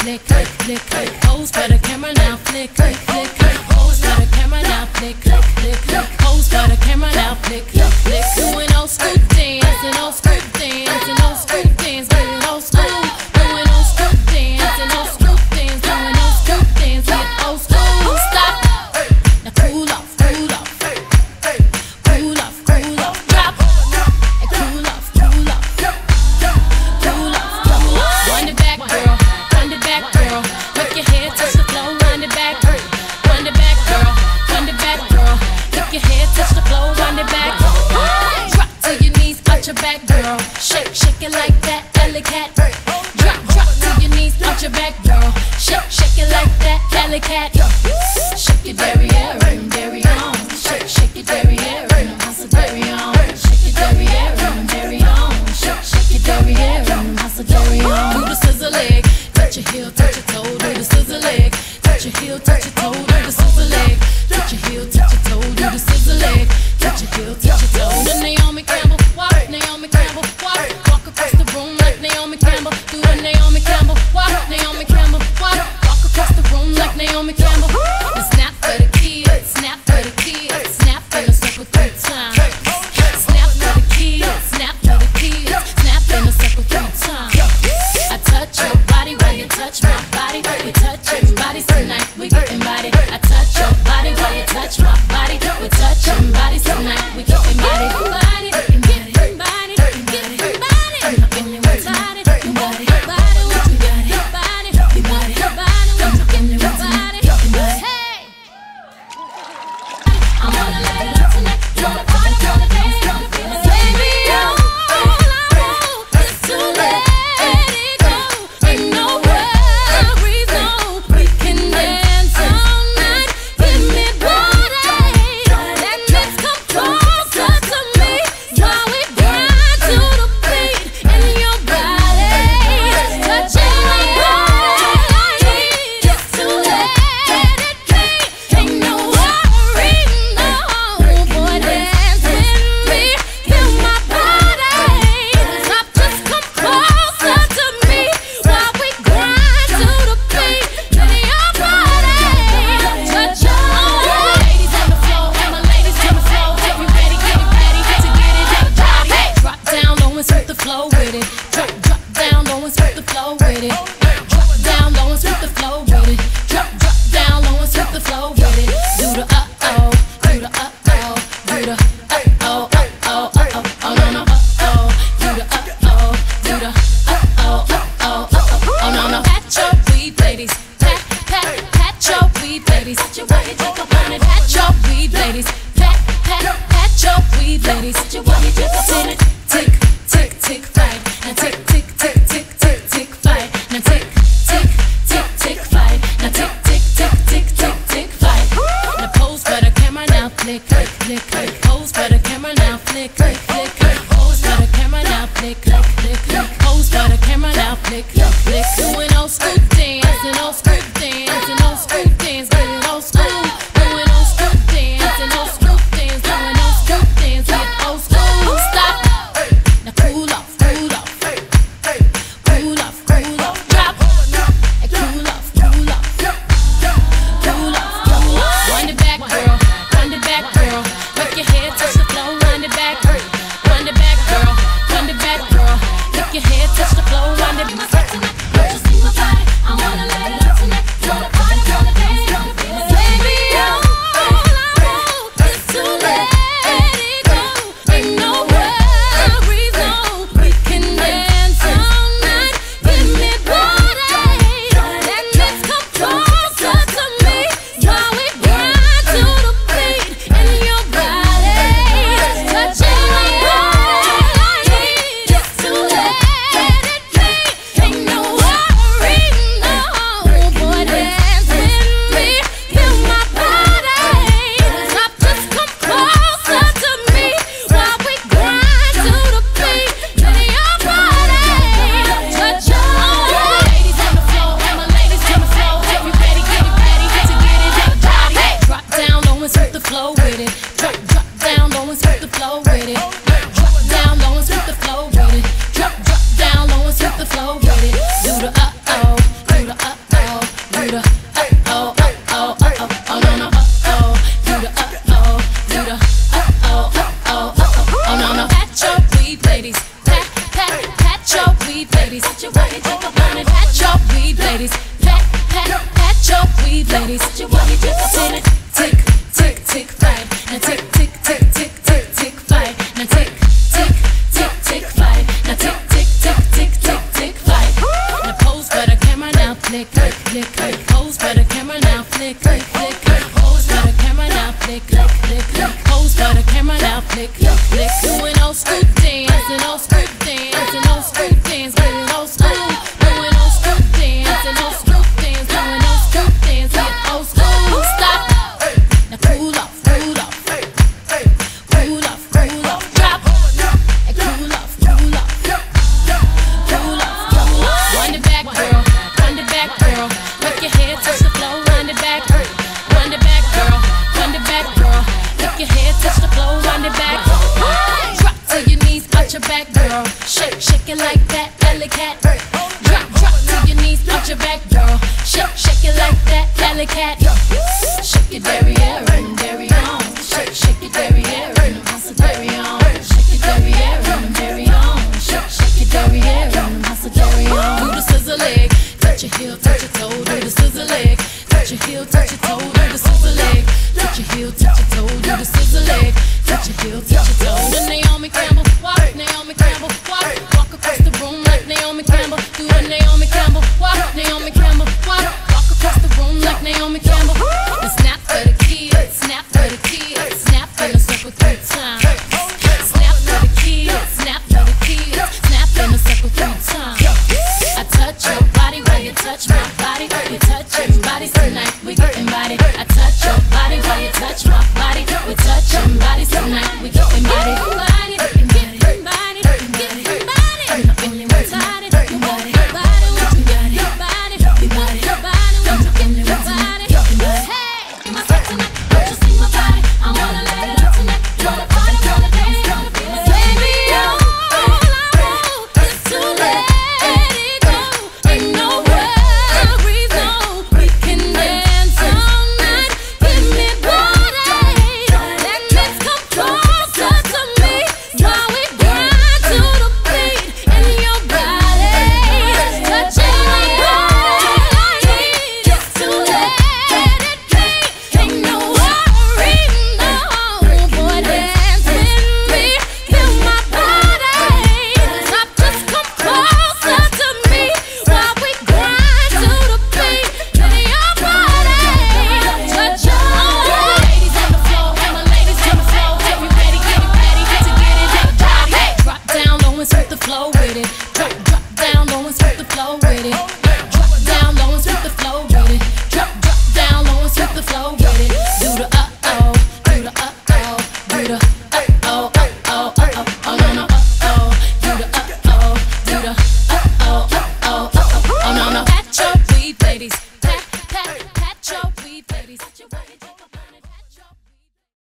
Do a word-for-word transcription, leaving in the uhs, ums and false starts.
flick, flick, flick, flick. Pose for the camera now, flick, flick, flick, flick. Pose for the camera now, flick, flick, flick, flick. Pose for the camera now, flick, flick, flick. Doing old school dance and old school dance and old school dance, getting old school. Doing old school dance and old school dance, doing old school dance, get old school. Stop. Now cool off, cool off, cool off, cool off. Drop and cool off, cool off, cool off, cool off. Wind it back, girl. Wind it back, girl. Make your head touch the floor. Wind it back, wind it back, girl. Wind it back, girl. Make your head touch the floor. Wind it back. Drop to your knees, out your back, girl. Shake, shake it like that, alley cat. Drop, drop to your knees, out your back, girl. Shake, shake it like that, alley cat. Shake your derriere and derry on. Shake, shake your derriere and hustle derry on. Shake your derriere and derry on. Shake, shake your derriere and hustle derry on. Do the scissor leg, touch your heel, touch your toe. Do the scissor leg, touch your heel, touch your toe. Do the scissor leg, touch your heel, touch your toe. Do the scissor leg, touch your heel, touch your toe. The Naomi Campbell, walk, Naomi Campbell, walk, walk across the room like Naomi Campbell. Do a Naomi Campbell, walk, Naomi Campbell, walk, walk across the room like Naomi Campbell. And snap for the kids, snap for the kids, snap in a circle three times. Snap for the kids, snap for the kids, snap in a circle three times. I touch your body while you touch my body. We touching bodies tonight, we getting body. I touch your body while you touch my body. We touching bodies tonight, we getting body. Body, getting body, body, getting body. I'm feeling retarded. Body, body, what you got it? Body, body, body, what you feeling retarded? Hey, I wanna let it up tonight. Wanna party, wanna dance, wanna feel it. Baby, all I want is to let it go. Ain't no worries, no. We can dance all night. Give me body, and let's come closer to me while we grind to the beat in your body. Touching my body, just to let it be. Ain't no worries, no. Boy, dance with me, feel my body. Stop, just come closer to me while we grind to the beat in your body. Touch your ladies on the floor, and my ladies on the floor. Get me ready, get it ready to get it out the body. Drop down low and sweep the flow with it. Drop, drop down low and sweep the flow with it. Drop down low and sweep the flow with it. Drop, drop down low and sweep the flow with it. Do the uh oh, do the uh oh, do the uh oh, uh oh, uh oh, oh no no uh oh, do the uh oh, do the uh oh, uh oh, uh oh, oh no no. Pat your weed, ladies, pat pat pat your weed, ladies. Pat your weed, take up on it. Pat your weed, ladies, pat pat pat your weed, ladies. Pat your weed, take up on it. Tick tick tick fight, and tick tick tick tick tick tick fight, now tick tick tick tick fight, now tick tick tick tick tick tick fight. Now pose for the camera now, flick flick flick flick. Pose for the camera now, flick flick flick flick. Pose for the camera now, flick flick flick flick. Pose for the camera now, flick flick flick. Doing old school dance and old school dance and old school dance, getting old school. Doing old school dance and old school dance, doing old school dance, get old school. Stop. Now cool off, cool off, cool off, cool off. Drop ladies. Pat, pat, pat your weave, ladies. Your body just tick, tick, tick, tick, fight. Now tick, tick, tick, tick, tick, tick, fight. Now tick, tick, tick, tick, fight. Now tick, tick, tick, tick, tick, tick, fight. Now pose for the camera, now flick, flick, flick, flick. Pose for the camera, now flick, flick, flick, flick. Pose for the camera, now flick, flick, flick, flick. Pose for the camera, now flick, flick, flick. Doing old school dance and old school dance and old school dance, getting old school. Doing old school dance and old school dance, doing old school dance, get old school. Stop. Now cool off, cool off, cool off, cool off, drop. And cool off, cool off, cool off, cool off. Wind it back, girl. Wind it back, girl. Make your head touch the floor. Wind it back, wind it back, girl. Wind it back, girl. Make your head touch the floor. Wind it back. Drop to your knees, out your back, girl. Shake, shake it like that, alley cat. Drop, drop to your knees, out your back, girl. Shake, shake it like that, alley cat. Shake your derriere and derry on. Shake, shake your derriere and hustle derry on. Shake your derriere and derry on. Shake, shake your derriere and hustle derry on. Do the scissor leg, touch your heel, touch your toe. Do the scissor leg, touch your heel, touch your toe. Do the scissor leg, touch your heel, touch your toe. Do the scissor leg, touch your heel, touch your toe. Then Naomi Campbell, walk, Naomi Campbell, walk, walk across the room like Naomi Campbell. Do a Naomi Campbell, walk, Naomi Campbell, walk, walk across the room like Naomi Campbell. And snap for the kids, snap for the kids, snap in a circle three times. Snap for the kids, snap for the kids, snap in a circle three times. I touch your body while you touch my body. We touch everybody's tonight, we getting body. I touch your body while you touch my